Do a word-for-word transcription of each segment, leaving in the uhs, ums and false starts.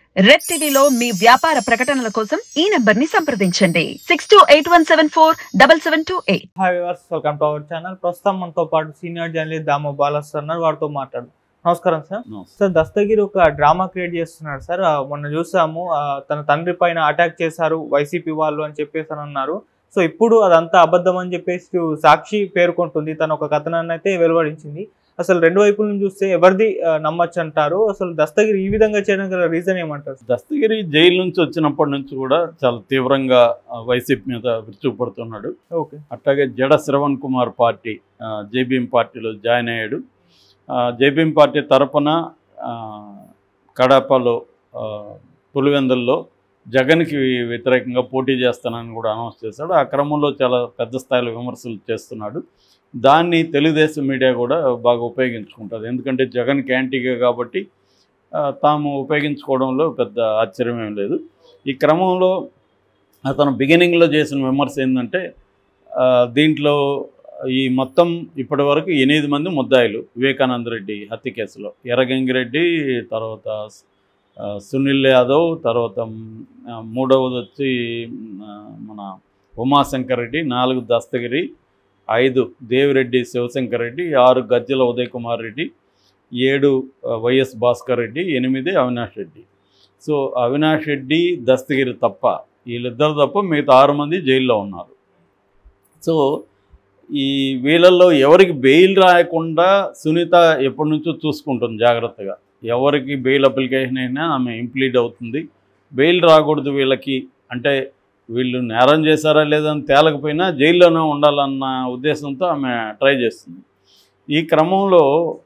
Red టీవీలో మీ వ్యాపార ప్రకటనల కోసం ఈ నంబర్ ని సంప్రదించండి six two eight one seven four double seven two eight. Hi viewers, welcome to our channel. ప్రస్తుతం మనతో పాటు సీనియర్ జర్నలిస్ట్ దామో బాలస్టర్ ఉన్నారు. వారితో మాట్లాడు. నమస్కారం సార్. సార్, దస్తగిరి ఒక డ్రామా క్రియేట్ చేస్తున్నాడు సార్. మొన్న చూసాము, తన తండ్రి పైన అటాక్ చేశారు వైసీపీ వాళ్ళు అని చెప్పేసి అని అన్నారు. సో ఇప్పుడు అదంతా అబద్ధం అని చెప్పేసి సాక్షి పేర్కొంటుంది. తన ఒక కథనాన్ని అయితే వెలువడించింది. అసలు రెండు వైపుల నుంచి చూస్తే ఎవరిది నమ్మచ్చు అంటారు? అసలు దస్తగిరి ఈ విధంగా చేయడం గల రీజన్ ఏమంటారు? దస్తగిరి జైలు నుంచి వచ్చినప్పటి నుంచి కూడా చాలా తీవ్రంగా వైసీపీ మీద విరుచుకుపడుతున్నాడు. ఓకే. అట్లాగే జడ శ్రవణ్ కుమార్ పార్టీ జేబీఎం పార్టీలో జాయిన్ అయ్యాడు. జేబీఎం పార్టీ తరపున కడపలో పులివెందుల్లో జగన్కి వ్యతిరేకంగా పోటీ చేస్తానని కూడా అనౌన్స్ చేశాడు. ఆ క్రమంలో చాలా పెద్ద స్థాయిలో విమర్శలు చేస్తున్నాడు. దాన్ని తెలుగుదేశం మీడియా కూడా బాగా ఉపయోగించుకుంటుంది. ఎందుకంటే జగన్కి యాంటీగా కాబట్టి తాము ఉపయోగించుకోవడంలో పెద్ద ఆశ్చర్యమేం లేదు. ఈ క్రమంలో అతను బిగినింగ్లో చేసిన విమర్శ ఏంటంటే, దీంట్లో ఈ మొత్తం ఇప్పటి వరకు ఎనిమిది మంది ముద్దాయిలు వివేకానంద రెడ్డి హత్య కేసులో, ఎర్రగంగిరెడ్డి, తర్వాత సునీల్ యాదవ్, తర్వాత మూడవది వచ్చి మన ఉమాశంకర్ రెడ్డి, నాలుగు దస్తగిరి, ఐదు దేవిరెడ్డి శివశంకర్ రెడ్డి, ఆరు గజ్జల ఉదయ్ కుమార్ రెడ్డి, ఏడు వైఎస్ భాస్కర్ రెడ్డి, ఎనిమిది అవినాష్ రెడ్డి. సో అవినాష్ రెడ్డి దస్తగిరి తప్ప, వీళ్ళిద్దరు తప్ప మిగతా ఆరు మంది జైల్లో ఉన్నారు. సో ఈ వీళ్ళల్లో ఎవరికి బెయిల్ రాయకుండా సునీత ఎప్పటి నుంచో చూసుకుంటుంది జాగ్రత్తగా. ఎవరికి బెయిల్ అప్లికేషన్ అయినా ఆమె ఇంప్లీడ్ అవుతుంది. బెయిల్ రాకూడదు వీళ్ళకి అంటే, వీళ్ళు నేరం చేశారా లేదని తేలకపోయినా జైల్లోనే ఉండాలన్న ఉద్దేశంతో ఆమె ట్రై చేస్తుంది. ఈ క్రమంలో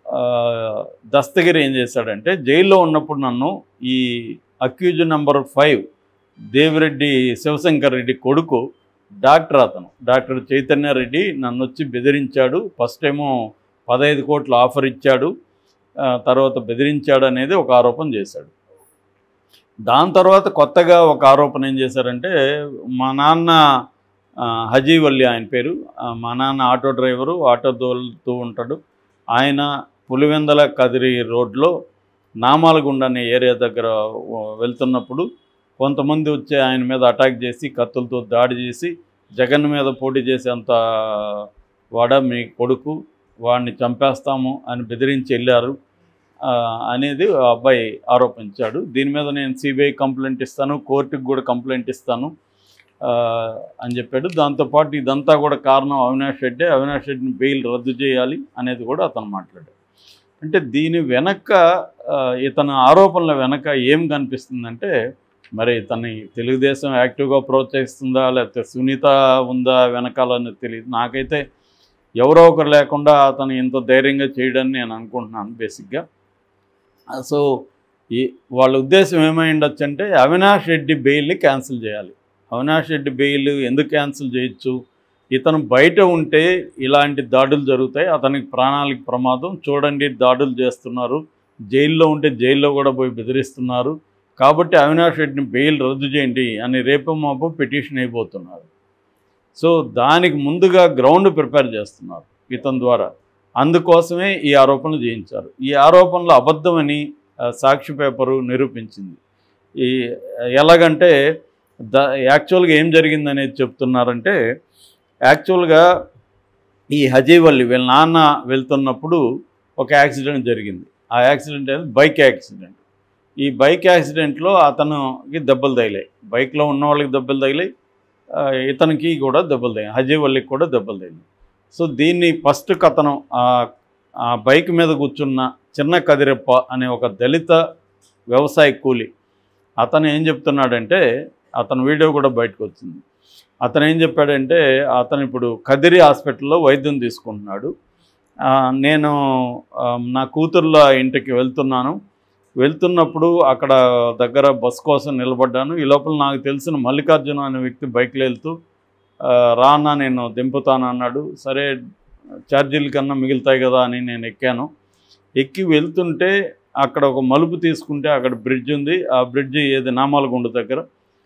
దస్తగిరి ఏం చేశాడంటే, జైల్లో ఉన్నప్పుడు నన్ను ఈ accused number five Devireddy Shivashankar Reddy కొడుకు డాక్టర్, అతను డాక్టర్ చైతన్య రెడ్డి నన్ను వచ్చి బెదిరించాడు. ఫస్ట్ ఏమో పదహైదు కోట్లు ఆఫర్ ఇచ్చాడు, తర్వాత బెదిరించాడు అనేది ఒక ఆరోపణ చేశాడు. దాని తర్వాత కొత్తగా ఒక ఆరోపణ ఏం చేశారంటే, మా నాన్న హజీవల్లి ఆయన పేరు, మా నాన్న ఆటో డ్రైవరు, ఆటో తోలుతూ ఉంటాడు. ఆయన పులివెందల కదిరి రోడ్లో నామాలగుండ అనే ఏరియా దగ్గర వెళ్తున్నప్పుడు కొంతమంది వచ్చి ఆయన మీద అటాక్ చేసి కత్తులతో దాడి చేసి, జగన్ మీద పోటీ చేసేంత వాడ మీ కొడుకు, వాడిని చంపేస్తాము అని బెదిరించి వెళ్ళారు అనేది ఆ అబ్బాయి ఆరోపించాడు. దీని మీద నేను సిబిఐ కంప్లైంట్ ఇస్తాను, కోర్టుకు కూడా కంప్లైంట్ ఇస్తాను అని చెప్పాడు. దాంతోపాటు ఇదంతా కూడా కారణం అవినాష్ రెడ్డి, అవినాష్ రెడ్డిని బెయిల్ రద్దు చేయాలి అనేది కూడా అతను మాట్లాడాడు. అంటే దీని వెనక, ఇతని ఆరోపణల వెనక ఏం కనిపిస్తుందంటే, మరి తను తెలుగుదేశం యాక్టివ్గా ప్రోత్సహిస్తుందా లేకపోతే సునీత ఉందా వెనకాలని తెలియదు. నాకైతే ఎవరో ఒకరు లేకుండా అతను ఇంత ధైర్యంగా చేయడాన్ని నేను అనుకుంటున్నాను బేసిక్గా. సో ఈ వాళ్ళ ఉద్దేశం ఏమై ఉండొచ్చు అంటే, అవినాష్ రెడ్డి బెయిల్ని క్యాన్సిల్ చేయాలి. అవినాష్ రెడ్డి బెయిల్ ఎందుకు క్యాన్సిల్ చేయొచ్చు? ఇతను బయట ఉంటే ఇలాంటి దాడులు జరుగుతాయి, అతనికి ప్రాణాలకు ప్రమాదం. చూడండి దాడులు చేస్తున్నారు, జైల్లో ఉంటే జైల్లో కూడా పోయి బెదిరిస్తున్నారు, కాబట్టి అవినాష్ రెడ్డిని బెయిల్ రద్దు చేయండి అని రేపు మాపు పిటిషన్ అయిపోతున్నారు. సో దానికి ముందుగా గ్రౌండ్ ప్రిపేర్ చేస్తున్నారు ఇతని ద్వారా. అందుకోసమే ఈ ఆరోపణలు చేయించారు. ఈ ఆరోపణలు అబద్ధమని సాక్షి పేపరు నిరూపించింది. ఈ ఎలాగంటే ద యాక్చువల్గా ఏం జరిగిందనేది చెప్తున్నారంటే, యాక్చువల్గా ఈ హజీవల్లి వీళ్ళ నాన్న వెళ్తున్నప్పుడు ఒక యాక్సిడెంట్ జరిగింది. ఆ యాక్సిడెంట్ అనేది బైక్ యాక్సిడెంట్. ఈ బైక్ యాక్సిడెంట్లో అతనికి దెబ్బలు తగిలాయి, బైక్లో ఉన్న వాళ్ళకి దెబ్బలు తగిలాయి, ఇతనికి కూడా దెబ్బలు తగిలాయి, హజీవల్లికి కూడా దెబ్బలు తగిలాయి. సో దీన్ని ఫస్ట్ కథనం, ఆ బైక్ మీద కూర్చున్న చిన్న కదిరెప్ప అనే ఒక దళిత వ్యవసాయ కూలి, అతను ఏం చెప్తున్నాడంటే, అతని వీడియో కూడా బయటకు వచ్చింది. అతను ఏం చెప్పాడంటే, అతను ఇప్పుడు కదిరి హాస్పిటల్లో వైద్యం తీసుకుంటున్నాడు. నేను నా కూతుర్ల ఇంటికి వెళ్తున్నాను, వెళ్తున్నప్పుడు అక్కడ దగ్గర బస్ కోసం నిలబడ్డాను. ఈ లోపల నాకు తెలిసిన మల్లికార్జున అనే వ్యక్తి బైక్లో వెళ్తూ రానా నేను దింపుతాను అన్నాడు. సరే ఛార్జీల కన్నా మిగులుతాయి కదా అని నేను ఎక్కాను. ఎక్కి వెళ్తుంటే అక్కడ ఒక మలుపు తీసుకుంటే అక్కడ బ్రిడ్జ్ ఉంది. ఆ బ్రిడ్జ్ ఏది నామాలగుండ దగ్గర,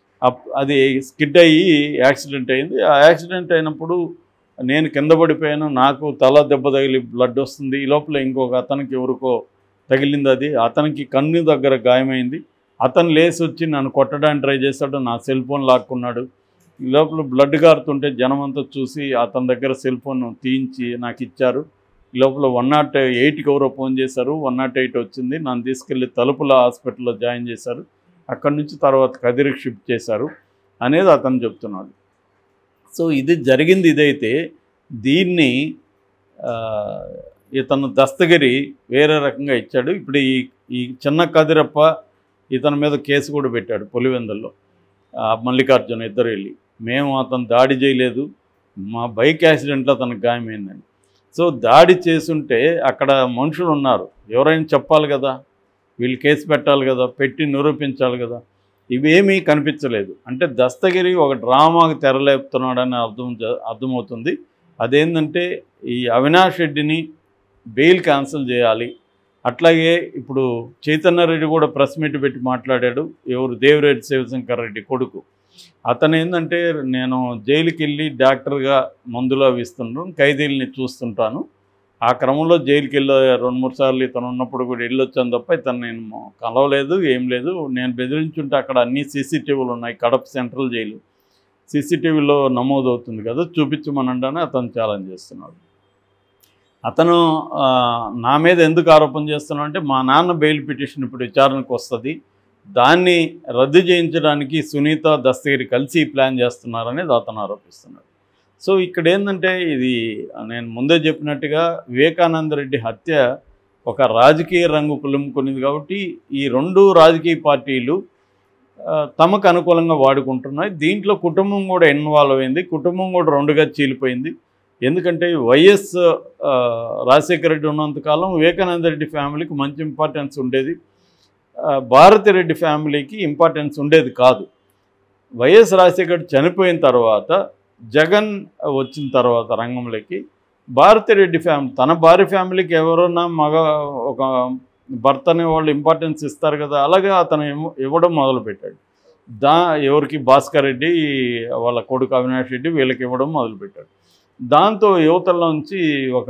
అది స్కిడ్ అయ్యి యాక్సిడెంట్ అయింది. ఆ యాక్సిడెంట్ అయినప్పుడు నేను కింద పడిపోయాను, నాకు తల దెబ్బ తగిలి బ్లడ్ వస్తుంది. ఈ లోపల ఇంకొక అతనికి ఎవరికో తగిలింది, అది అతనికి కన్ను దగ్గర గాయమైంది. అతను లేసి వచ్చి నన్ను కొట్టడానికి ట్రై చేశాడు, నా సెల్ ఫోన్ లాక్కున్నాడు. ఈ లోపల బ్లడ్ కారుతుంటే జనం అంతా చూసి అతని దగ్గర సెల్ ఫోన్ తీయించి నాకు ఇచ్చారు. ఈ లోపల వన్ నాట్ ఎయిట్కి ఎవరో ఫోన్ చేశారు, వన్ నాట్ ఎయిట్ వచ్చింది, నన్ను తీసుకెళ్ళి తలుపుల హాస్పిటల్లో జాయిన్ చేశారు. అక్కడి నుంచి తర్వాత కదిరికి షిఫ్ట్ చేశారు అనేది అతను చెప్తున్నాడు. సో ఇది జరిగింది. ఇదైతే దీన్ని ఇతను దస్తగిరి వేరే రకంగా ఇచ్చాడు. ఇప్పుడు ఈ ఈ చిన్న కదిరప్ప ఇతని మీద కేసు కూడా పెట్టాడు పులివెందుల్లో. మల్లికార్జున ఇద్దరు వెళ్ళి, మేము అతను దాడి చేయలేదు, మా బైక్ యాక్సిడెంట్లో అతనికి గాయమైందని. సో దాడి చేసుంటే అక్కడ మనుషులు ఉన్నారు, ఎవరైనా చెప్పాలి కదా, వీళ్ళు కేసు పెట్టాలి కదా, పెట్టి నిరూపించాలి కదా. ఇవేమీ కనిపించలేదు. అంటే దస్తగిరి ఒక డ్రామాకి తెరలేపుతున్నాడని అర్థం అర్థమవుతుంది. అదేంటంటే ఈ అవినాష్ రెడ్డిని బెయిల్ క్యాన్సిల్ చేయాలి. అట్లాగే ఇప్పుడు చైతన్య రెడ్డి కూడా ప్రెస్ మీట్ పెట్టి మాట్లాడాడు. ఎవరు? దేవిరెడ్డి శివశంకర్ రెడ్డి కొడుకు. అతను ఏంటంటే, నేను జైలుకి వెళ్ళి డాక్టర్గా మందులు అవి ఇస్తుంటాను, ఖైదీలని చూస్తుంటాను. ఆ క్రమంలో జైలుకి వెళ్ళి రెండు మూడు సార్లు ఇతను ఉన్నప్పుడు కూడా వెళ్ళొచ్చాను తప్ప ఇతను నేను కలవలేదు, ఏం లేదు. నేను బెదిరించుంటే అక్కడ అన్ని సీసీటీవీలు ఉన్నాయి, కడప సెంట్రల్ జైలు సీసీటీవీలో నమోదు అవుతుంది కదా, చూపించమనండి అతను ఛాలెంజ్ చేస్తున్నాడు. అతను నా మీద ఎందుకు ఆరోపణ చేస్తున్నాడు అంటే, మా నాన్న బెయిల్ పిటిషన్ ఇప్పుడు విచారణకు వస్తుంది, దాన్ని రద్దు చేయించడానికి సునీత దస్తగిరి కలిసి ప్లాన్ చేస్తున్నారనేది అతను ఆరోపిస్తున్నాడు. సో ఇక్కడ ఏంటంటే, ఇది నేను ముందే చెప్పినట్టుగా వివేకానంద రెడ్డి హత్య ఒక రాజకీయ రంగు పులుముకునింది కాబట్టి ఈ రెండు రాజకీయ పార్టీలు తమకు అనుకూలంగా వాడుకుంటున్నాయి. దీంట్లో కుటుంబం కూడా ఇన్వాల్వ్ అయింది, కుటుంబం కూడా రెండుగా చీలిపోయింది. ఎందుకంటే వైఎస్ రాజశేఖర రెడ్డి ఉన్నంతకాలం వివేకానంద రెడ్డి ఫ్యామిలీకి మంచి ఇంపార్టెన్స్ ఉండేది, భారతిరెడ్డి ఫ్యామిలీకి ఇంపార్టెన్స్ ఉండేది కాదు. వైఎస్ రాజశేఖర్ చనిపోయిన తర్వాత జగన్ వచ్చిన తర్వాత రంగంలోకి భారతిరెడ్డి ఫ్యామిలీ, తన భార్య ఫ్యామిలీకి ఎవరన్నా మగ ఒక భర్త అనే వాళ్ళు ఇంపార్టెన్స్ ఇస్తారు కదా, అలాగే అతను ఇవ్వడం మొదలుపెట్టాడు. దా ఎవరికి భాస్కర్ రెడ్డి వాళ్ళ కొడుకు అవినాష్ రెడ్డి వీళ్ళకి ఇవ్వడం మొదలుపెట్టాడు. దాంతో యువతల నుంచి ఒక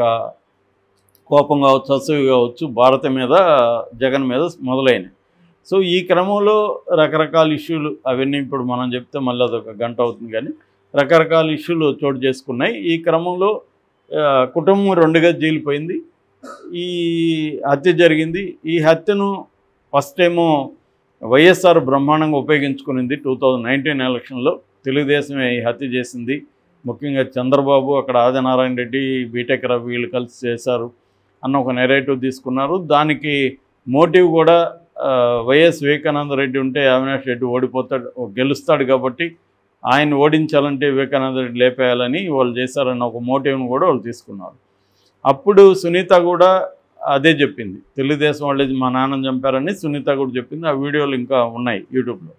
కోపం కావచ్చు, అసూయ కావచ్చు భారత మీద, జగన్ మీద మొదలైనవి. సో ఈ క్రమంలో రకరకాల ఇష్యూలు అవన్నీ ఇప్పుడు మనం చెప్తే మళ్ళీ అదొక గంట అవుతుంది, కానీ రకరకాల ఇష్యూలు చోటు చేసుకున్నాయి. ఈ క్రమంలో కుటుంబం రెండుగా జీలిపోయింది. ఈ హత్య జరిగింది. ఈ హత్యను ఫస్ట్ ఏమో వైఎస్ఆర్ బ్రహ్మాండంగా ఉపయోగించుకునింది. టూ థౌజండ్ నైన్టీన్ ఎలక్షన్లో తెలుగుదేశమే ఈ హత్య చేసింది. ముఖ్యంగా చంద్రబాబు, అక్కడ ఆదినారాయణ రెడ్డి, బీటెక్ రవి వీళ్ళు కలిసి చేశారు అన్న ఒక నెరేటివ్ తీసుకున్నారు. దానికి మోటివ్ కూడా వైఎస్ వివేకానంద రెడ్డి ఉంటే అవినాష్ రెడ్డి ఓడిపోతాడు, గెలుస్తాడు కాబట్టి ఆయన ఓడించాలంటే వివేకానంద రెడ్డి లేపేయాలని వాళ్ళు చేశారన్న ఒక మోటివ్ను కూడా వాళ్ళు తీసుకున్నారు. అప్పుడు సునీత కూడా అదే చెప్పింది, తెలుగుదేశం వాళ్ళే మా నాన్నని చంపారని సునీత కూడా చెప్పింది. ఆ వీడియోలు ఇంకా ఉన్నాయి యూట్యూబ్లో.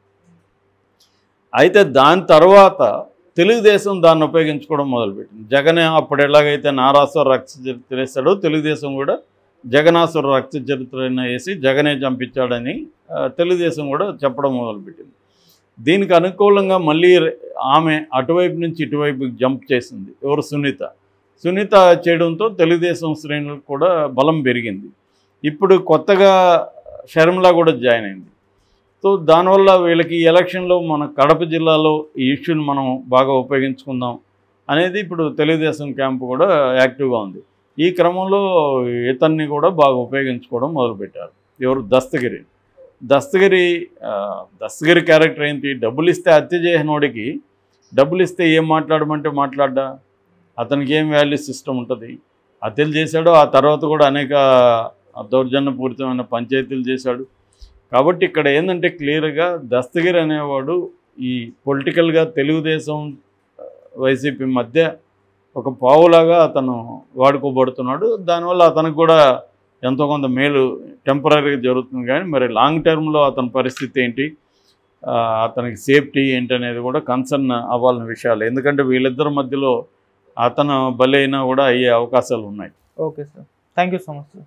అయితే దాని తర్వాత తెలుగుదేశం దాన్ని ఉపయోగించుకోవడం మొదలుపెట్టింది. జగన్ అప్పుడు ఎలాగైతే నారాసుర రక్త చరిత్ర వేశాడో తెలుగుదేశం కూడా జగనాసుర రక్త చరిత్రను వేసి జగనే చంపించాడని తెలుగుదేశం కూడా చెప్పడం మొదలుపెట్టింది. దీనికి అనుకూలంగా మళ్ళీ ఆమె అటువైపు నుంచి ఇటువైపు జంప్ చేసింది. ఎవరు? సునీత. సునీత చేయడంతో తెలుగుదేశం శ్రేణులకు కూడా బలం పెరిగింది. ఇప్పుడు కొత్తగా షర్మిల కూడా జాయిన్ అయింది. సో దానివల్ల వీళ్ళకి ఈ ఎలక్షన్లో మన కడప జిల్లాలో ఈ ఇష్యూని మనం బాగా ఉపయోగించుకుందాం అనేది ఇప్పుడు తెలుగుదేశం క్యాంపు కూడా యాక్టివ్గా ఉంది. ఈ క్రమంలో ఇతన్ని కూడా బాగా ఉపయోగించుకోవడం మొదలుపెట్టారు. ఎవరు? దస్తగిరి. దస్తగిరి దస్తగిరి క్యారెక్టర్ ఏంటి? డబ్బులు ఇస్తే హత్య చేసినోడికి డబ్బులు ఇస్తే ఏం మాట్లాడమంటే మాట్లాడ్డా, అతనికి ఏం వాల్యూ సిస్టమ్ ఉంటుంది? హత్యలు చేశాడు, ఆ తర్వాత కూడా అనేక దౌర్జన్యపూరితమైన పంచాయతీలు చేశాడు. కాబట్టి ఇక్కడ ఏంటంటే క్లియర్గా దస్తగిరి అనేవాడు ఈ పొలిటికల్గా తెలుగుదేశం వైసీపీ మధ్య ఒక పావులాగా అతను వాడుకోబడుతున్నాడు. దానివల్ల అతనికి కూడా ఎంతో కొంత మేలు టెంపరీగా జరుగుతుంది, కానీ మరి లాంగ్ టర్మ్లో అతని పరిస్థితి ఏంటి, అతనికి సేఫ్టీ ఏంటి అనేది కూడా కన్సర్న్ అవ్వాల్సిన విషయాలు. ఎందుకంటే వీళ్ళిద్దరి మధ్యలో అతను బలి అయినా కూడా అయ్యే అవకాశాలు ఉన్నాయి. Okay sir, thank you so much sir.